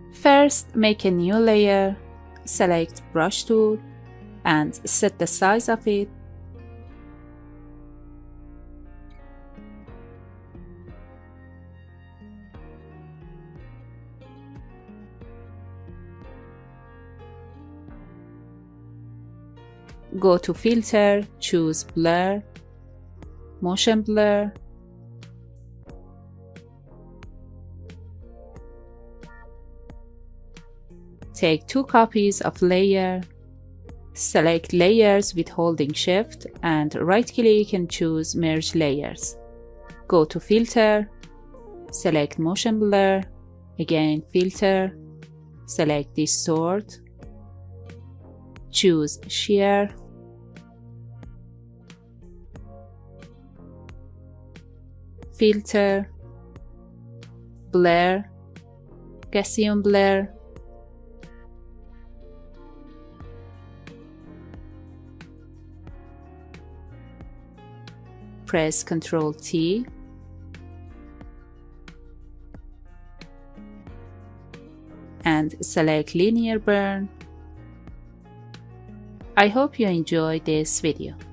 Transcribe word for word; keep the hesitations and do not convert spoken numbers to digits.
First, make a new layer, select Brush tool, and set the size of it. Go to Filter, choose Blur, Motion Blur, take two copies of layer, select layers with holding Shift and right-click and choose Merge Layers. Go to Filter, select Motion Blur, again Filter, select Distort, choose Shear, Filter, Blur, Gaussian Blur, press control T, and select Linear Burn. I hope you enjoyed this video.